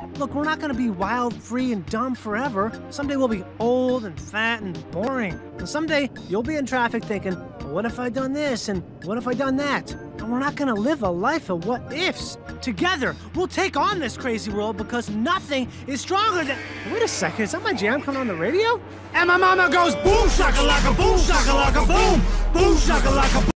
Look, we're not gonna be wild, free, and dumb forever. Someday we'll be old and fat and boring. And someday you'll be in traffic thinking, well, what if I done this and what if I done that? And we're not gonna live a life of what ifs. Together, we'll take on this crazy world because nothing is stronger than... Wait a second, is that my jam coming on the radio? And my mama goes boom shakalaka, boom shakalaka, boom, boom shakalaka.